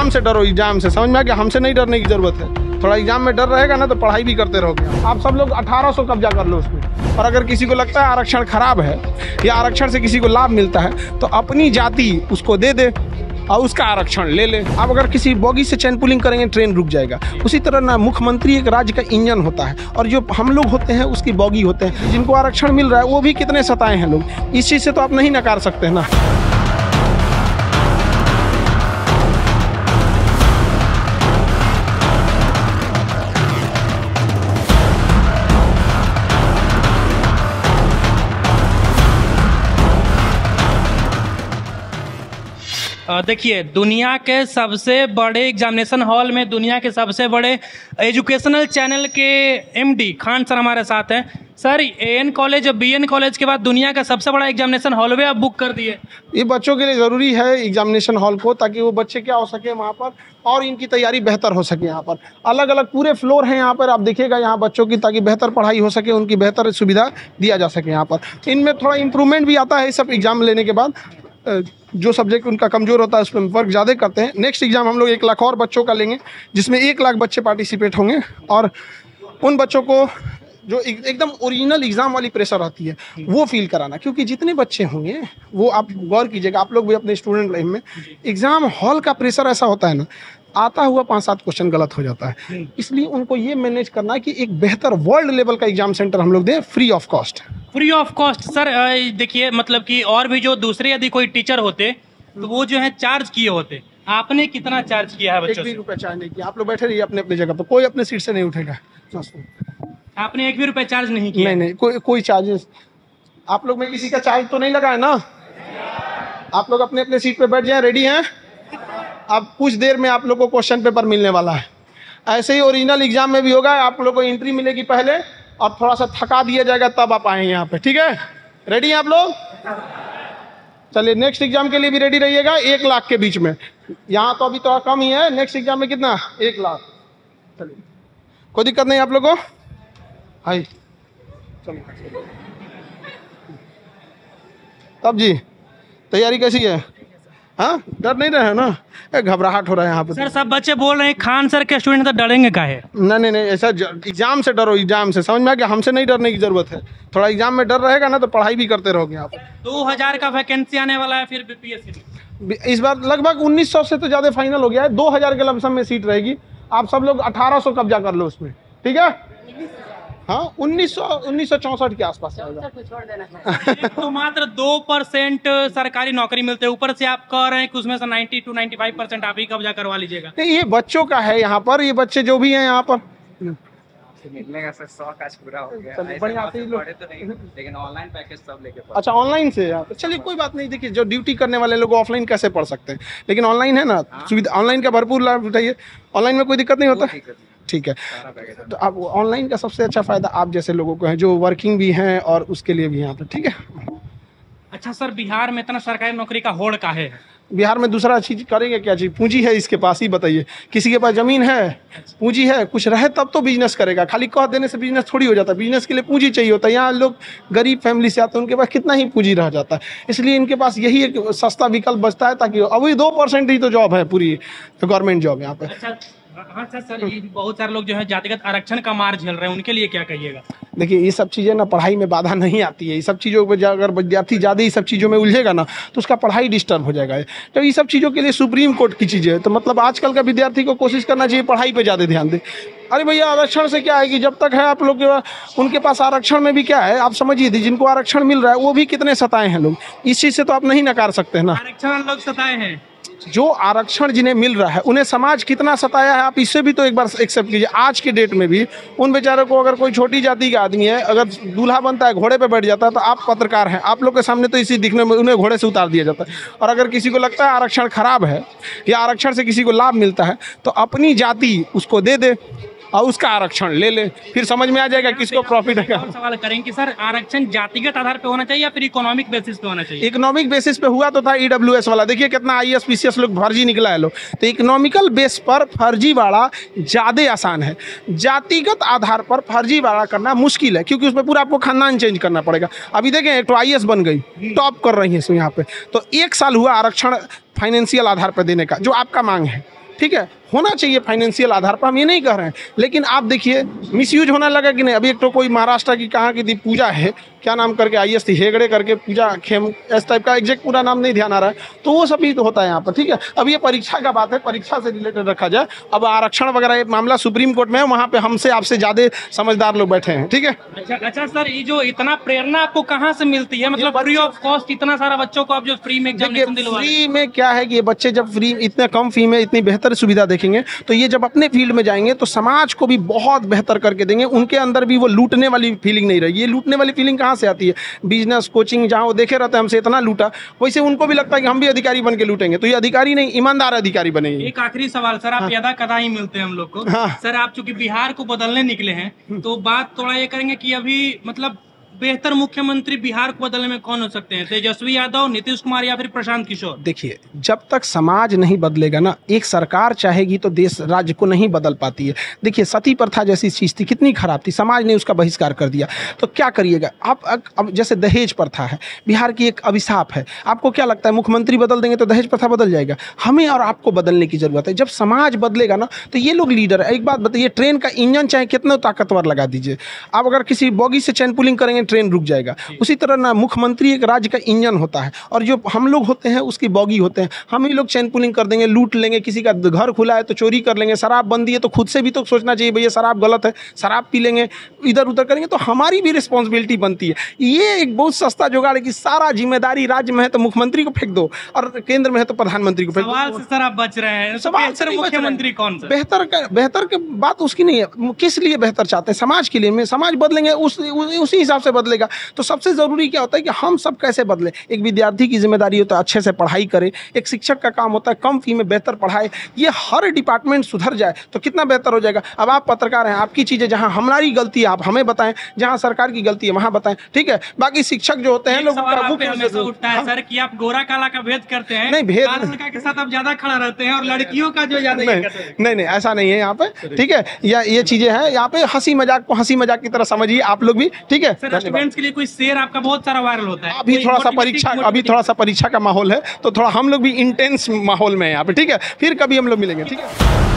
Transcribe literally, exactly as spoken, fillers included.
Exam से डरो, exam से। समझ में आ गया? हमसे नहीं डरने की जरूरत है। थोड़ा एग्जाम में डर रहेगा ना तो पढ़ाई भी करते रहोगे। आप सब लोग अठारह सौ कब्जा कर लो उसमें। और अगर किसी को लगता है आरक्षण खराब है या आरक्षण से किसी को लाभ मिलता है तो अपनी जाति उसको दे दे और उसका आरक्षण ले ले। आप अगर किसी बोगी से चैन पुलिंग करेंगे ट्रेन रुक जाएगा। उसी तरह ना मुख्यमंत्री एक राज्य का इंजन होता है और जो हम लोग होते हैं उसकी बोगी होते हैं। जिनको आरक्षण मिल रहा है वो भी कितने सताए हैं लोग। इस चीज़ से तो आप नहीं नकार सकते ना। देखिए, दुनिया के सबसे बड़े एग्जामिनेशन हॉल में दुनिया के सबसे बड़े एजुकेशनल चैनल के एमडी खान सर हमारे साथ हैं। सर, एएन कॉलेज और बीएन कॉलेज के बाद दुनिया का सबसे बड़ा एग्जामिनेशन हॉल भी आप बुक कर दिए। ये बच्चों के लिए ज़रूरी है एग्जामिनेशन हॉल को, ताकि वो बच्चे क्या हो सके वहाँ पर और इनकी तैयारी बेहतर हो सके। यहाँ पर अलग अलग पूरे फ्लोर हैं यहाँ पर, आप देखिएगा यहाँ बच्चों की, ताकि बेहतर पढ़ाई हो सके, उनकी बेहतर सुविधा दिया जा सके। यहाँ पर इनमें थोड़ा इम्प्रूवमेंट भी आता है सब एग्ज़ाम लेने के बाद। जो सब्जेक्ट उनका कमज़ोर होता है उस पर वर्क ज़्यादा करते हैं। नेक्स्ट एग्ज़ाम हम लोग एक लाख और बच्चों का लेंगे, जिसमें एक लाख बच्चे पार्टिसिपेट होंगे। और उन बच्चों को जो एकदम ओरिजिनल एग्ज़ाम वाली प्रेशर आती है वो फील कराना, क्योंकि जितने बच्चे होंगे वो आप गौर कीजिएगा, आप लोग भी अपने स्टूडेंट लाइफ में एग्ज़ाम हॉल का प्रेशर ऐसा होता है ना, आता हुआ पाँच सात क्वेश्चन गलत हो जाता है। इसलिए उनको ये मैनेज करना है कि एक बेहतर वर्ल्ड लेवल का एग्जाम सेंटर हम लोग दें free of cost. Free of cost sir, देखिए मतलब कि और भी जो दूसरे यदि कोई टीचर होते तो वो जो है चार्ज किए होते, आपने कितना चार्ज किया है बच्चों से? एक भी रुपया चार्ज नहीं किया। आप लोग बैठे रहिए अपने अपने जगह पर, कोई अपने सीट से नहीं उठेगा। आपने एक भी रुपया चार्ज नहीं किया? नहीं नहीं, कोई कोई चार्जेस आप लोग में किसी का चार्ज तो नहीं लगा है ना। आप लोग अपने अपने सीट पे बैठ जाए, रेडी हैं? अब कुछ देर में आप लोग को क्वेश्चन पेपर मिलने वाला है। ऐसे ही ओरिजिनल एग्जाम में भी होगा, आप लोग को एंट्री मिलेगी पहले और थोड़ा सा थका दिया जाएगा तब आप आएंगे यहाँ पे। ठीक है, रेडी हैं आप लोग? चलिए, नेक्स्ट एग्जाम के लिए भी रेडी रहिएगा। एक लाख के बीच में, यहाँ तो अभी थोड़ा कम ही है। नेक्स्ट एग्जाम में कितना? एक लाख। चलिए, कोई दिक्कत नहीं आप लोग को। हाई चलिए, तब जी तैयारी कैसी है? हाँ, डर नहीं रहे ना? घबराहट हो रहा है यहाँ पे। सर, सब बच्चे बोल रहे हैं खान सर के स्टूडेंट तो डरेंगे काहे? नहीं नहीं नहीं, ऐसा एग्जाम से डरो, एग्जाम से। समझ में आ गया? हमसे नहीं डरने की जरूरत है। थोड़ा एग्जाम में डर रहेगा ना तो पढ़ाई भी करते रहोगे। यहाँ पर दो हजार का वैकेंसी आने वाला है फिर बीपीएससी में। इस बार लगभग उन्नीस सौ से तो ज़्यादा फाइनल हो गया है। दो हज़ार के लमसम में सीट रहेगी। आप सब लोग अठारह सौ कब्जा कर लो उसमें। ठीक है? हाँ, उन्नीस सौ उन्नीस सौ चौंसठ के आसपास आएगा। तो मात्र दो परसेंट सरकारी नौकरी मिलते हैं, ऊपर से आप कह रहे हैं कि उसमें से ninety two ninety five percent आप ही कब्जा करवा लीजिएगा। ये बच्चों का है यहाँ पर, ये बच्चे जो भी हैं यहाँ पर मिलने का शौक आज पूरा हो गया। बढ़िया आते ही लोग तो नहीं, लेकिन ऑनलाइन पैकेज सब लेके। अच्छा, ऑनलाइन से यहाँ पर चलिए, कोई बात नहीं। देखिए, जो ड्यूटी करने वाले लोग ऑफलाइन कैसे पढ़ सकते हैं, लेकिन ऑनलाइन है ना सुविधा, ऑनलाइन का भरपूर लाभ उठाइए। ऑनलाइन में कोई दिक्कत नहीं होता। ठीक है, तो अब ऑनलाइन का सबसे अच्छा फायदा आप जैसे लोगों को है जो वर्किंग भी हैं और उसके लिए भी यहाँ पर। ठीक है। अच्छा सर, बिहार में इतना सरकारी नौकरी का होड़ का है? बिहार में दूसरा चीज करेंगे क्या? चीज पूंजी है इसके पास ही, बताइए। किसी के पास जमीन है, पूंजी है, कुछ रहे तब तो बिजनेस करेगा। खाली कह देने से बिजनेस थोड़ी हो जाता है। बिजनेस के लिए पूंजी चाहिए होता है। यहाँ लोग गरीब फैमिली से आते हैं, उनके पास कितना ही पूंजी रह जाता है। इसलिए इनके पास यही एक सस्ता विकल्प बचता है, ताकि अभी दो परसेंट ही तो जॉब है पूरी गवर्नमेंट जॉब यहाँ पे। अच्छा, हाँ सर सर ये बहुत सारे लोग जो है जातिगत आरक्षण का मार झेल रहे हैं, उनके लिए क्या कहिएगा? देखिए, ये सब चीज़ें ना पढ़ाई में बाधा नहीं आती है। ये सब चीज़ों पर अगर विद्यार्थी ज़्यादा ही सब चीज़ों में उलझेगा ना तो उसका पढ़ाई डिस्टर्ब हो जाएगा। तो ये सब चीज़ों के लिए सुप्रीम कोर्ट की चीज़ें है। तो मतलब आजकल का विद्यार्थी को कोशिश करना चाहिए पढ़ाई पे ज़्यादा ध्यान दे। अरे भैया, आरक्षण से क्या है कि जब तक है आप लोग उनके पास आरक्षण में भी क्या है, आप समझिए, जिनको आरक्षण मिल रहा है वो भी कितने सताए हैं लोग। इस चीज़ से तो आप नहीं नकार सकते हैं ना। आरक्षण लोग सताए हैं, जो आरक्षण जिन्हें मिल रहा है उन्हें समाज कितना सताया है, आप इससे भी तो एक बार एक्सेप्ट कीजिए। आज के डेट में भी उन बेचारों को, अगर कोई छोटी जाति का आदमी है, अगर दूल्हा बनता है, घोड़े पे बैठ जाता है, तो आप पत्रकार हैं, आप लोग के सामने तो इसी दिखने में उन्हें घोड़े से उतार दिया जाता है। और अगर किसी को लगता है आरक्षण खराब है या आरक्षण से किसी को लाभ मिलता है तो अपनी जाति उसको दे दे और उसका आरक्षण ले ले, फिर समझ में आ जाएगा किसको प्रॉफिट है। और सवाल करेंगे कि सर आरक्षण जातिगत आधार पे होना चाहिए या फिर इकोनॉमिक बेसिस पे होना चाहिए? इकोनॉमिक बेसिस पे हुआ तो था ईडब्ल्यूएस वाला। देखिए कितना आईएएस पीसीएस लोग फर्जी निकला है लोग। तो इकोनॉमिकल बेस पर फर्जी वाला ज़्यादा आसान है। जातिगत आधार पर फर्जी वाला करना मुश्किल है, क्योंकि उसमें पूरा आपको खानदान चेंज करना पड़ेगा। अभी देखें, एक तो आईएएस बन गई, टॉप कर रही है यहाँ पे, तो एक साल हुआ आरक्षण फाइनेंशियल आधार पर देने का, जो आपका मांग है। ठीक है, होना चाहिए फाइनेंशियल आधार पर, हम ये नहीं कह रहे हैं, लेकिन आप देखिए मिसयूज होने लगा कि नहीं। अभी एक तो कोई महाराष्ट्र की कहाँ की थी पूजा है, क्या नाम करके आई एस थी हेगड़े करके, पूजा खेम इस टाइप का, एग्जैक्ट पूरा नाम नहीं ध्यान आ रहा है, तो वो सब भी तो होता है यहाँ पर, ठीक है। अब ये परीक्षा का बात है, परीक्षा से रिलेटेड रखा जाए। अब आरक्षण वगैरह ये मामला सुप्रीम कोर्ट में है, वहाँ पे हमसे आपसे ज़्यादा समझदार लोग बैठे हैं, ठीक है। अच्छा अच्छा सर, ये जो इतना प्रेरणा आपको कहाँ से मिलती है, मतलब फ्री ऑफ कॉस्ट इतना सारा बच्चों को आप जो फ्री में एग्जामिनेशन दिलवा रहे हैं? फ्री में क्या है कि ये बच्चे जब फ्री इतने कम फी में इतनी बेहतर सुविधा देखेंगे, तो ये जब अपने फील्ड में जाएंगे तो समाज को भी बहुत बेहतर करके देंगे। उनके अंदर भी वो लूटने वाली फीलिंग नहीं रहेगी। ये लूटने वाली फीलिंग कहाँ से आती है? बिजनेस कोचिंग जहाँ वो देखे रहते हैं हमसे इतना लूटा, वैसे उनको भी लगता है कि हम भी अधिकारी बन के लूटेंगे, तो ये अधिकारी नहीं, ईमानदार अधिकारी बनेंगे। एक आखिरी सवाल सर, आप यदा कदा ही मिलते हैं हम लोग को। हाँ। सर आप चूंकि बिहार को बदलने निकले हैं, तो बात थोड़ा ये करेंगे कि अभी मतलब बेहतर मुख्यमंत्री बिहार को बदलने में कौन हो सकते हैं? तेजस्वी यादव, नीतीश कुमार या फिर प्रशांत किशोर? देखिए, जब तक समाज नहीं बदलेगा ना, एक सरकार चाहेगी तो देश राज्य को नहीं बदल पाती है। देखिए, सती प्रथा जैसी चीज़ थी, कितनी खराब थी, समाज ने उसका बहिष्कार कर दिया, तो क्या करिएगा आप? अब जैसे दहेज प्रथा है, बिहार की एक अभिशाप है। आपको क्या लगता है मुख्यमंत्री बदल देंगे तो दहेज प्रथा बदल जाएगा? हमें और आपको बदलने की जरूरत है। जब समाज बदलेगा ना, तो ये लोग लीडर है। एक बात बताइए, ट्रेन का इंजन चाहे कितना ताकतवर लगा दीजिए, आप अगर किसी बॉगी से चैन पुलिंग करेंगे ट्रेन रुक जाएगा। उसी तरह ना मुख्यमंत्री एक राज्य का इंजन होता है, और जो हम लोग होते हैं उसकी बॉगी होते हैं। हम ही लोग चैन पुलिंग कर देंगे, लूट लेंगे, किसी का घर खुला है तो चोरी कर लेंगे, शराब बंदी है तो खुद से भी तो सोचना चाहिए भैया शराब गलत है, शराब पी लेंगे, इधर उधर करेंगे, तो हमारी भी रिस्पॉन्सिबिलिटी बनती है। ये एक बहुत सस्ता जुगाड़ है कि सारा जिम्मेदारी राज्य में है तो मुख्यमंत्री को फेंक दो, और केंद्र में है तो प्रधानमंत्री को फेंक दो। सवाल से सर आप बच रहे हैं। सवाल से मुख्यमंत्री कौन सा? बेहतर का बेहतर की बात उसकी नहीं है, किस लिए बेहतर चाहते हैं? समाज के लिए। में समाज बदलेंगे उस उसी हिसाब से बदलेगा। तो सबसे जरूरी क्या होता है कि हम सब कैसे बदले। एक विद्यार्थी की जिम्मेदारी होता है अच्छे से पढ़ाई करे, एक शिक्षक का काम होता है कम फी में बेहतर पढ़ाए। ये हर डिपार्टमेंट सुधर जाए तो कितना बेहतर हो जाएगा। अब आप पत्रकार हैं, आपकी चीज़ें जहाँ हमारी गलती है आप हमें बताएं, जहाँ सरकार की गलती है वहाँ बताएं, ठीक है। बाकी शिक्षक जो होते हैं लोग हमेशा उठता है सर कि आप गोरा काला का भेद करते हैं। नहीं, भेद लड़का के साथ आप ज्यादा खड़ा रहते हैं और लड़कियों का जो ज्यादा नहीं, नहीं नहीं ऐसा नहीं है यहाँ पे, ठीक है। या ये चीजें हैं यहाँ पे, हंसी मजाक को हंसी मजाक की तरह समझिए आप लोग भी, ठीक है। स्टूडेंट्स के लिए कोई शेर आपका बहुत सारा वायरल होता है। अभी थोड़ा सा परीक्षा अभी थोड़ा सा परीक्षा का माहौल है, तो थोड़ा हम लोग भी इंटेंस माहौल में हैं यहाँ पे, ठीक है। फिर कभी हम लोग मिलेंगे, ठीक है।